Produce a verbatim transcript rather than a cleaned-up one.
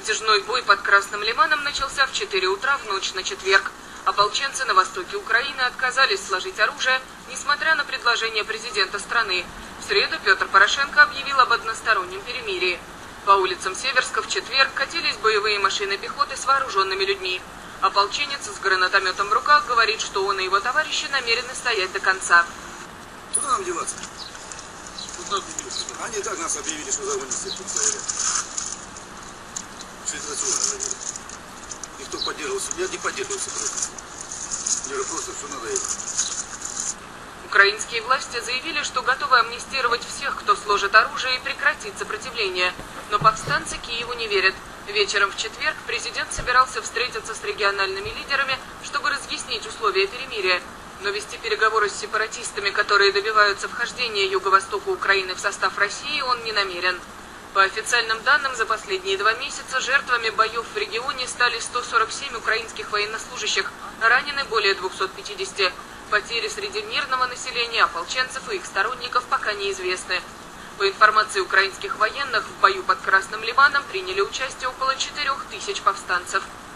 Затяжной бой под Красным Лиманом начался в четыре утра в ночь на четверг. Ополченцы на востоке Украины отказались сложить оружие, несмотря на предложение президента страны. В среду Петр Порошенко объявил об одностороннем перемирии. По улицам Северска в четверг катились боевые машины пехоты с вооруженными людьми. Ополченец с гранатометом в руках говорит, что он и его товарищи намерены стоять до конца. Куда нам деваться? Они так нас объявили, что заводители тут стояли. Фильтрационно. Никто поддерживался. Я не поддерживался просто. Мне просто все надоело. Украинские власти заявили, что готовы амнистировать всех, кто сложит оружие и прекратит сопротивление. Но повстанцы Киеву не верят. Вечером в четверг президент собирался встретиться с региональными лидерами, чтобы разъяснить условия перемирия. Но вести переговоры с сепаратистами, которые добиваются вхождения юго-востока Украины в состав России, он не намерен. По официальным данным, за последние два месяца жертвами боев в регионе стали сто сорок семь украинских военнослужащих, ранены более двухсот пятидесяти. Потери среди мирного населения, ополченцев и их сторонников пока неизвестны. По информации украинских военных, в бою под Красным Лиманом приняли участие около четырёх тысяч повстанцев.